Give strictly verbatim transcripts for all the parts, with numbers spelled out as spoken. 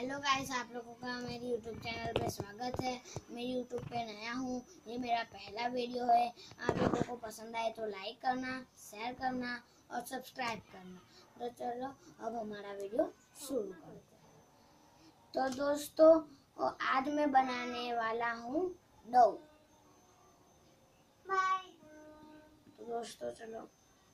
Hello guys, आप लोगों का मेरे यूट्यूब चैनल पे स्वागत है। मैं यूट्यूब पे नया हूँ, ये मेरा पहला वीडियो है। आप लोगों को पसंद आए तो लाइक करना, शेयर करना और सब्सक्राइब करना। तो चलो अब हमारा वीडियो शुरू करते हैं। तो दोस्तों, आज मैं बनाने वाला हूँ डो। तो दोस्तों चलो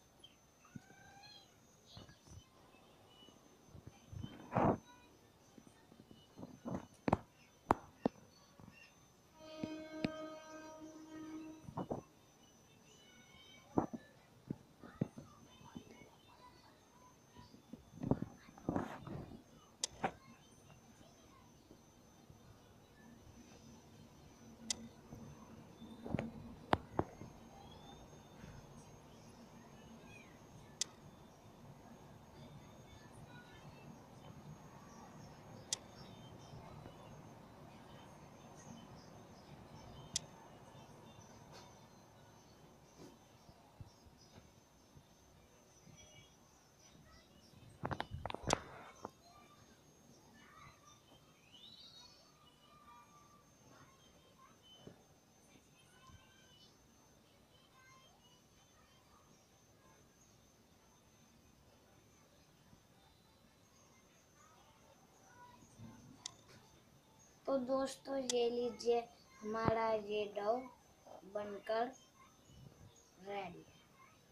तो दोस्तों ये लीजिए, हमारा ये डो बनकर रेडी है।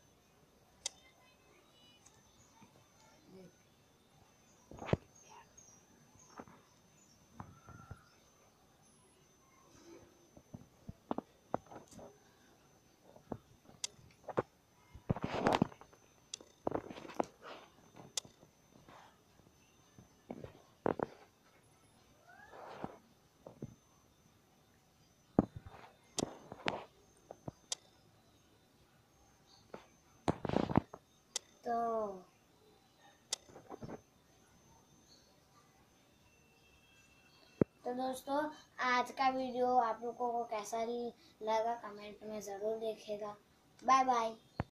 तो तो दोस्तों, आज का वीडियो आप लोगों को कैसा लगा कमेंट में ज़रूर लिखिएगा। Bye bye.